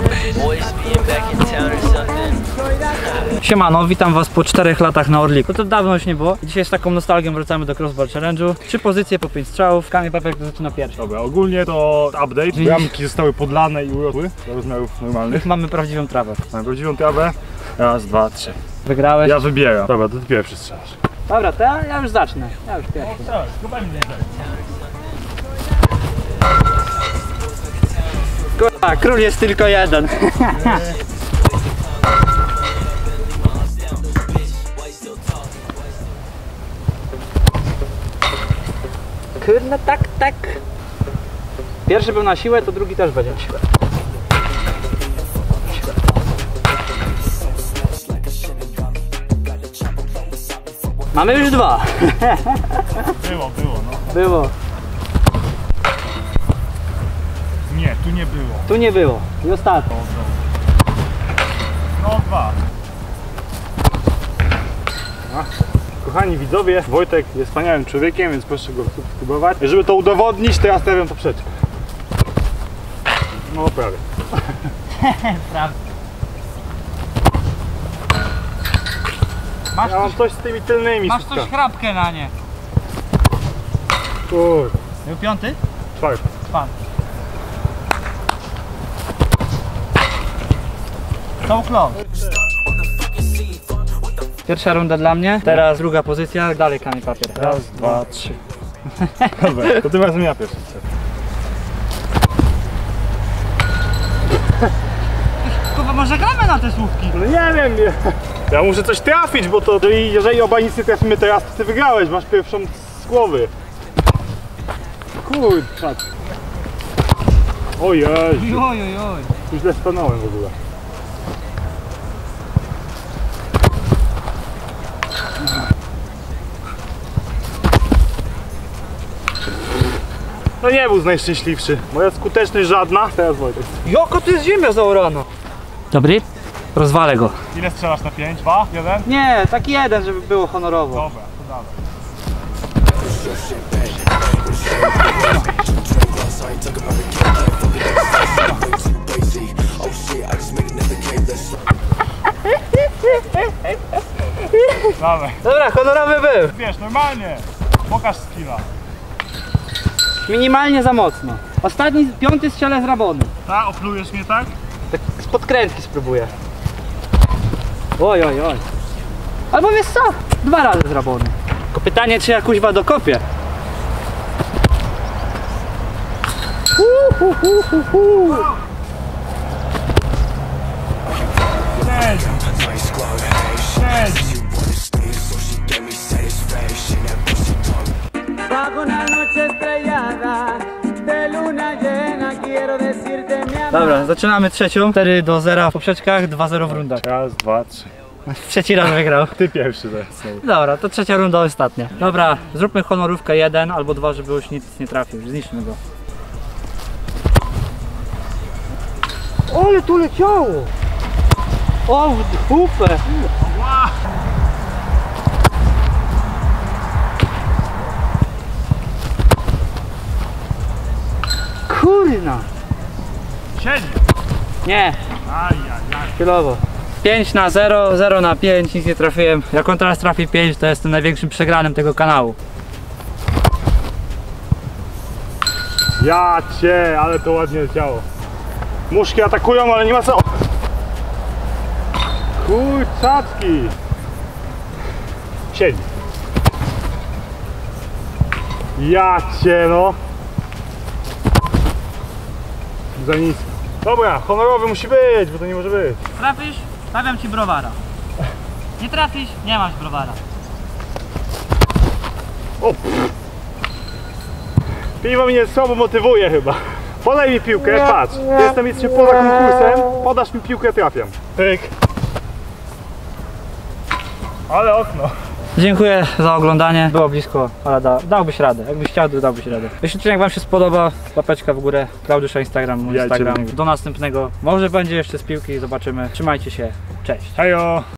Siemano, witam was po 4 latach na Orliku. To dawno już nie było. Dzisiaj z taką nostalgią wracamy do Crossbar Challenge'u. 3 pozycje po 5 strzałów. Kamil Papier zaczyna pierwszy. Dobra, ogólnie to update. Bramki zostały podlane i urosły do rozmiarów normalnych. Mamy prawdziwą trawę. Mamy prawdziwą trawę. Raz, dwa, trzy. Wygrałeś. Ja wybieram. Dobra, to ty pierwszy strzelasz. Dobra, to ja już zacznę. Ja już pierwszy. Kurwa, król jest tylko jeden. Kurna, tak. Pierwszy był na siłę, to drugi też będzie na siłę. Mamy już 2. Było, no. Było. Nie, tu nie było. Tu nie było. I ostatni. No 2. Kochani widzowie, Wojtek jest wspaniałym człowiekiem, więc proszę go subskrybować. I żeby to udowodnić, to ja stawiam poprzeczkę. No prawie. Prawda. Ja mam coś z tymi tylnymi. Masz coś chrapkę na nie. Kur... Był 5? Czwarty. So close. Pierwsza runda dla mnie, teraz druga pozycja, dalej Kamil Papier. Raz, dwa, trzy. Dobra, to tym razem ja pierwszy strzelam. Kurwa, może gramy na te słówki? No nie wiem, ja muszę coś trafić, bo to jeżeli obaj nic nie trafimy teraz, to ty wygrałeś, masz pierwszą z Kurczak. Ojej, Oj. źle stanąłem w ogóle. No nie był najszczęśliwszy. Moja skuteczność żadna. Teraz Wojtek. Joko to jest ziemia zaorana. Dobry? Rozwalę go. Ile strzelasz na 5? 2? 1? Nie, taki jeden, żeby było honorowo. Dobra, to dalej. Dawaj. Dobra, honorowy był. Wiesz, normalnie. Pokaż skilla. Minimalnie za mocno. Ostatni, 5 strzelę z rabony. Ta, oplujesz mnie tak? Tak z podkrętki spróbuję. Oj. Albo wiesz co? 2 razy z rabony. Tylko pytanie, czy ja kuźwa dokopię. Dobra, zaczynamy trzecią. 4-0 w poprzeczkach, 2-0 w rundach. Raz, dwa, trzy. Trzeci raz wygrał. Ty pierwszy teraz. Dobra, to trzecia runda ostatnia. Dobra, zróbmy honorówkę 1 albo 2, żeby już nic nie trafił. Zniszczmy go. Ale tu leciało! O, w dupę! Kurna! 7! Nie, Ajajaj. chwilowo. 5-0, 0-5, nic nie trafiłem. Jak on teraz trafi 5, to jestem największym przegranym tego kanału. Ja cię, ale to ładnie leciało. Muszki atakują, ale nie ma co. Kurczaczki. 7. Ja cię, no. Za nisko. Dobra, honorowy musi być, bo to nie może być. Trafisz? Stawiam ci browara. Nie trafisz? Nie masz browara. O! Piwo mnie słabo motywuje chyba. Podaj mi piłkę, patrz. Jestem jeszcze poza konkursem. Podasz mi piłkę, trafiam. Pyk. Ale okno. Dziękuję za oglądanie. Było blisko, ale dałbyś radę. Jakbyś chciał, to dałbyś radę. Jeśli odcinek wam się spodoba, łapeczka w górę. Klaudusza Instagram, mój Instagram. Do następnego. Może będzie jeszcze z piłki, zobaczymy. Trzymajcie się. Cześć. Hejo.